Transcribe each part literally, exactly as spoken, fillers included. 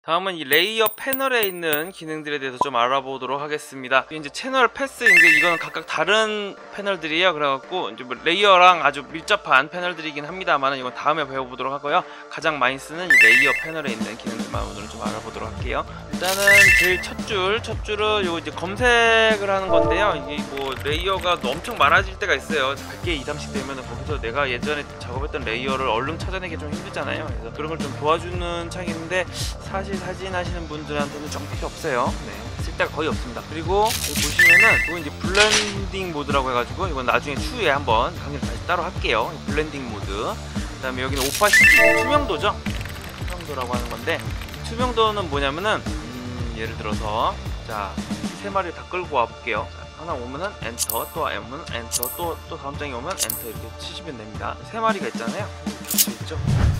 다음은 이 레이어 패널에 있는 기능들에 대해서 좀 알아보도록 하겠습니다. 이제 채널 패스, 이제 이거는 각각 다른 패널들이에요. 그래갖고 이제 뭐 레이어랑 아주 밀접한 패널들이긴 합니다만 이건 다음에 배워보도록 하고요. 가장 많이 쓰는 이 레이어 패널에 있는 기능들만 오늘은 좀 알아보도록 할게요. 일단은 제일 첫 줄, 첫 줄은 요 이제 검색을 하는 건데요. 이게 뭐 레이어가 엄청 많아질 때가 있어요. 백 개 이상씩 되면 거기서 내가 예전에 작업했던 레이어를 얼른 찾아내기 좀 힘들잖아요. 그래서 그런 걸 좀 도와주는 창인데 사실 사진 하시는 분들한테는 좀 필요 없어요. 네, 쓸데가 거의 없습니다. 그리고 여기 보시면은 이거 이제 블렌딩 모드라고 해가지고 이건 나중에 추후에 한번 강의를 다시 따로 할게요. 블렌딩 모드. 그 다음에 여기는 오파시티, 투명도죠. 투명도라고 하는 건데 투명도는 뭐냐면은 음, 예를 들어서 자 세 마리 다 끌고 와 볼게요. 하나 오면은 엔터, 또 오면 엔터, 또 또 다음 장에 오면 엔터 이렇게 치시면 됩니다. 세 마리가 있잖아요. 겹쳐 있죠.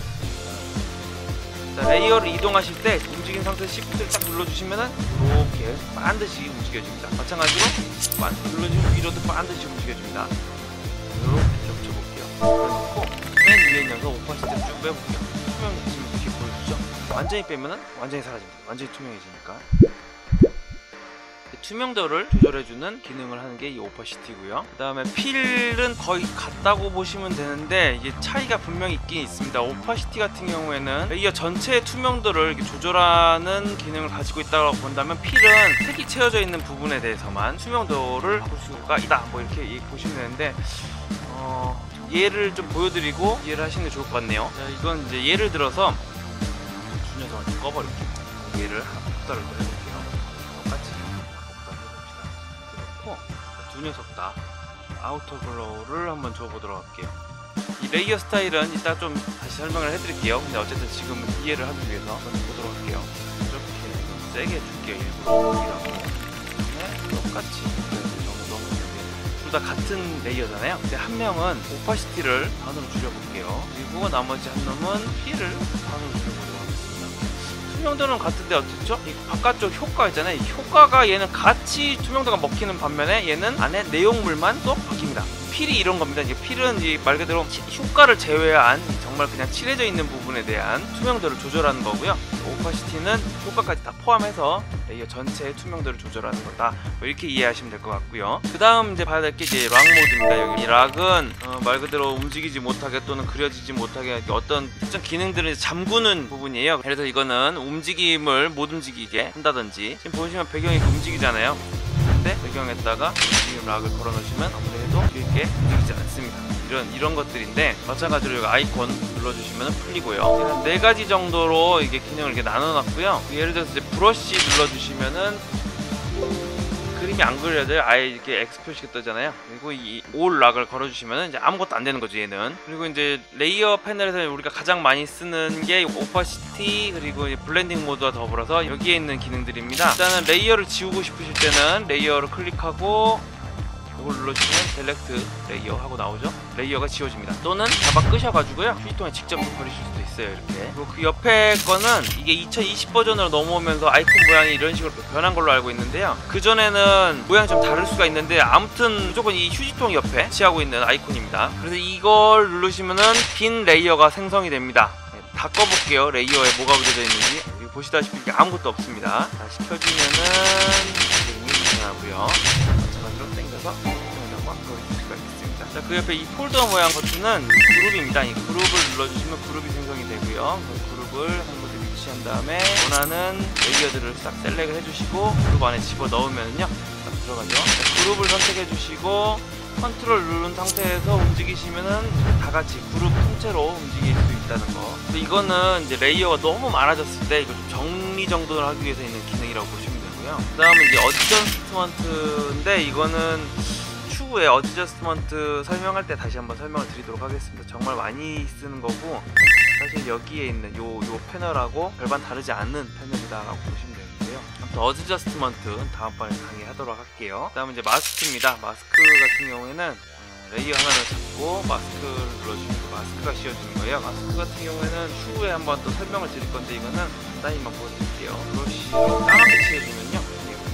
자, 레이어를 이동하실 때 움직인 상태에서 시프트를 딱 눌러주시면은 이렇게 반드시 움직여줍니다. 마찬가지로 눌러주면 위로도 반드시 움직여줍니다. 이렇게 겹쳐볼게요. 그래놓고 맨 위에 있는 거 오파시티를 쭉 빼볼게요. 투명해지면 이렇게 보여주죠. 완전히 빼면은 완전히 사라집니다. 완전히 투명해지니까. 투명도를 조절해주는 기능을 하는 게 이 오파시티고요. 그 다음에 필은 거의 같다고 보시면 되는데 이게 차이가 분명히 있긴 있습니다. 오파시티 같은 경우에는 레이어 전체의 투명도를 이렇게 조절하는 기능을 가지고 있다고 본다면 필은 색이 채워져 있는 부분에 대해서만 투명도를 바꿀 수가 있다, 뭐 이렇게 보시면 되는데 어, 예를 좀 보여드리고 이해를 하시는 게 좋을 것 같네요. 자, 이건 이제 예를 들어서 주 녀석을 좀 꺼버릴게요. 얘를 합달을 해볼게요. 똑같이 두 녀석 다 아우터 글로우를 한번 줘보도록 할게요. 이 레이어 스타일은 이따 좀 다시 설명을 해드릴게요. 근데 어쨌든 지금 이해를 하기 위해서 한번 보도록 할게요. 이렇게 세게 줄게요. 일부러 네, 똑같이 둘 다 같은 레이어잖아요. 근데 한 명은 오파시티를 반으로 줄여볼게요. 그리고 나머지 한 놈은 피를 반으로 줄여보도록 하겠습니다. 투명도는 같은데 어쨌죠? 이 바깥쪽 효과 있잖아요. 이 효과가 얘는 같이 투명도가 먹히는 반면에 얘는 안에 내용물만 쏙 바뀝니다. 필이 이런 겁니다. 이제 필은 이제 말 그대로 효과를 제외한 정말 그냥 칠해져 있는 부분에 대한 투명도를 조절하는 거고요. 오파시티는 효과까지 다 포함해서 레이어 전체의 투명도를 조절하는 거다. 뭐 이렇게 이해하시면 될 것 같고요. 그 다음 이제 봐야 될 게 이제 락 모드입니다. 여기 이 락은 어, 말 그대로 움직이지 못하게 또는 그려지지 못하게 어떤 특정 기능들을 잠그는 부분이에요. 그래서 이거는 움직임을 못 움직이게 한다든지 지금 보시면 배경이 움직이잖아요. 근데 배경에다가 움직임 락을 걸어 놓으시면 아무래도 이렇게 움직이지 않습니다. 이런 이런 것들인데 마찬가지로 여기 아이콘 눌러주시면 풀리고요. 네 가지 정도로 이게 기능을 이렇게 나눠놨고요. 예를 들어서 이제 브러쉬 눌러주시면은 그림이 안 그려져요. 아예 이렇게 X 표시가 뜨잖아요. 그리고 이 올 락을 걸어주시면 이제 아무것도 안 되는 거죠, 얘는. 그리고 이제 레이어 패널에서 우리가 가장 많이 쓰는 게 오파시티 그리고 블렌딩 모드와 더불어서 여기에 있는 기능들입니다. 일단은 레이어를 지우고 싶으실 때는 레이어를 클릭하고 이걸 눌러주시면 셀렉트 레이어 하고 나오죠. 레이어가 지워집니다. 또는 잡아 끄셔가지고요 휴지통에 직접 버리실 수도 있어요. 이렇게. 그리고 그 옆에 거는 이게 이천이십 버전으로 넘어오면서 아이콘 모양이 이런 식으로 변한 걸로 알고 있는데요. 그전에는 모양이 좀 다를 수가 있는데 아무튼 무조건 이 휴지통 옆에 위치하고 있는 아이콘입니다. 그래서 이걸 누르시면은 빈 레이어가 생성이 됩니다. 네, 다 꺼볼게요. 레이어에 뭐가 그려져 있는지. 여기 보시다시피 이게 아무것도 없습니다. 다시 켜주면은 그림이 나고요. 마찬가지로 당겨서 자, 그 옆에 이 폴더 모양 버튼은 그룹입니다. 이 그룹을 눌러주시면 그룹이 생성이 되고요. 그 그룹을 한 곳에 위치한 다음에 원하는 레이어들을 싹 셀렉을 해주시고 그룹 안에 집어 넣으면요 딱 들어가죠. 자, 그룹을 선택해 주시고 컨트롤 누른 상태에서 움직이시면은 다 같이 그룹 통째로 움직일 수 있다는 거. 근데 이거는 이제 레이어가 너무 많아졌을 때 이거 좀 정리 정돈을 하기 위해서 있는 기능이라고 보시면 되고요. 그 다음에 이제 어드저스트먼트인데 이거는 추후에 어드저스트먼트 설명할 때 다시 한번 설명을 드리도록 하겠습니다. 정말 많이 쓰는 거고 사실 여기에 있는 요, 요 패널하고 별반 다르지 않는 패널이다라고 보시면 되는데요. 아무튼 어드저스트먼트 다음번에 강의하도록 할게요. 그 다음에 이제 마스크입니다. 마스크 같은 경우에는 레이어 하나를 잡고 마스크를 눌러주시면 마스크가 씌워지는 거예요. 마스크 같은 경우에는 추후에 한번 또 설명을 드릴 건데 이거는 간단히만 보여드릴게요. 브러쉬로 까맣게 칠해주면요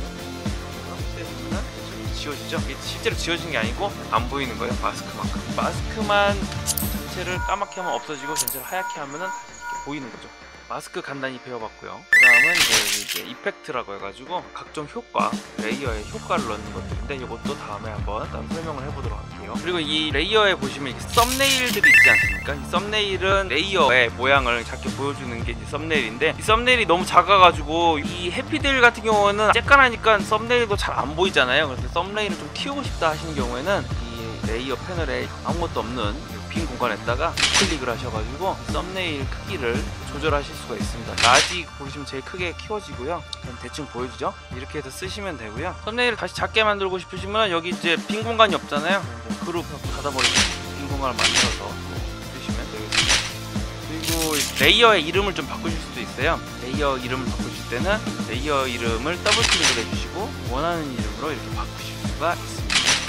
지워지죠? 이게 실제로 지워진 게 아니고 안 보이는 거예요. 마스크만큼. 마스크만 전체를 까맣게 하면 없어지고 전체를 하얗게 하면은 이렇게 보이는 거죠. 마스크 간단히 배워봤고요. 그 다음은 이제, 이제 이펙트라고 해가지고 각종 효과, 레이어의 효과를 넣는 것들인데 이것도 다음에 한번 따로 설명을 해보도록 할게요. 그리고 이 레이어에 보시면 썸네일들이 있지 않습니까? 이 썸네일은 레이어의 모양을 작게 보여주는 게 이제 썸네일인데, 이 썸네일이 너무 작아가지고 이 해피들 같은 경우는 쬐깐하니까 썸네일도 잘 안 보이잖아요. 그래서 썸네일을 좀 키우고 싶다 하시는 경우에는 이 레이어 패널에 아무것도 없는 빈 공간에다가 클릭을 하셔가지고 썸네일 크기를 조절하실 수가 있습니다. 라지 보시면 제일 크게 키워지고요. 그럼 대충 보여주죠. 이렇게 해서 쓰시면 되고요. 썸네일을 다시 작게 만들고 싶으시면 여기 이제 빈 공간이 없잖아요. 그룹 닫아버리고 빈 공간을 만들어서 쓰시면 되겠습니다. 그리고 레이어의 이름을 좀 바꾸실 수도 있어요. 레이어 이름을 바꾸실 때는 레이어 이름을 더블 클릭을 해주시고 원하는 이름으로 이렇게 바꾸실 수가 있습니다.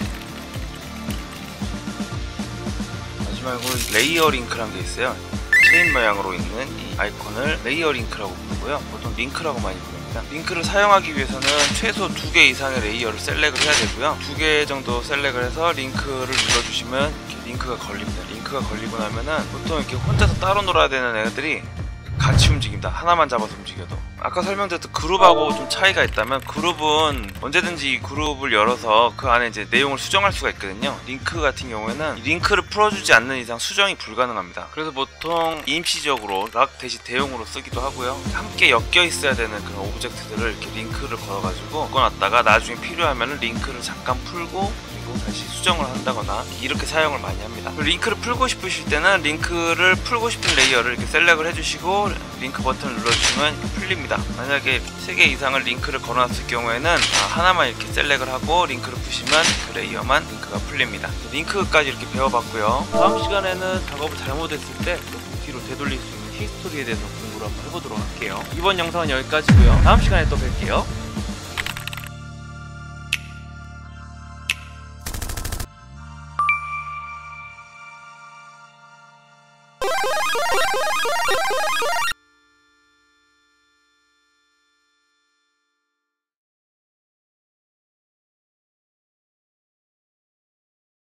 말고 레이어 링크라는 게 있어요. 체인 모양으로 있는 이 아이콘을 레이어 링크라고 부르고요. 보통 링크라고 많이 부릅니다. 링크를 사용하기 위해서는 최소 두 개 이상의 레이어를 셀렉을 해야 되고요. 두 개 정도 셀렉을 해서 링크를 눌러주시면 이렇게 링크가 걸립니다. 링크가 걸리고 나면은 보통 이렇게 혼자서 따로 놀아야 되는 애들이 같이 움직입니다. 하나만 잡아서 움직여도. 아까 설명드렸던 그룹하고 좀 차이가 있다면, 그룹은 언제든지 이 그룹을 열어서 그 안에 이제 내용을 수정할 수가 있거든요. 링크 같은 경우에는 링크를 풀어주지 않는 이상 수정이 불가능합니다. 그래서 보통 임시적으로 락 대신 대용으로 쓰기도 하고요. 함께 엮여 있어야 되는 그런 오브젝트들을 이렇게 링크를 걸어가지고 묶어놨다가 나중에 필요하면 링크를 잠깐 풀고 다시 수정을 한다거나 이렇게 사용을 많이 합니다. 링크를 풀고 싶으실 때는 링크를 풀고 싶은 레이어를 이렇게 셀렉을 해주시고 링크 버튼을 눌러주시면 풀립니다. 만약에 세 개 이상을 링크를 걸어놨을 경우에는 하나만 이렇게 셀렉을 하고 링크를 푸시면 그 레이어만 링크가 풀립니다. 링크까지 이렇게 배워봤고요. 다음 시간에는 작업을 잘못했을 때 뒤로 되돌릴 수 있는 히스토리에 대해서 공부를 한번 해보도록 할게요. 이번 영상은 여기까지고요. 다음 시간에 또 뵐게요.